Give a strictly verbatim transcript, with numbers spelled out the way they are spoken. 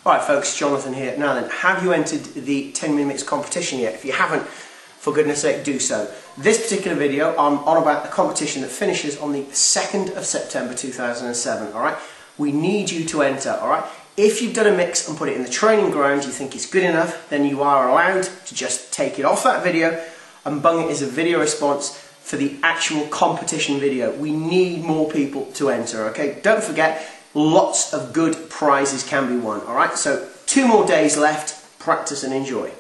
Right folks, Jonathan here. Now then, have you entered the Tenminmix competition yet? If you haven't, for goodness sake, do so. This particular video, I'm on about the competition that finishes on the second of September two thousand seven, alright? We need you to enter, alright? If you've done a mix and put it in the training ground, you think it's good enough, then you are allowed to just take it off that video and bung it as a video response for the actual competition video. We need more people to enter, okay? Don't forget, lots of good prizes can be won, alright? So two more days left, practice and enjoy.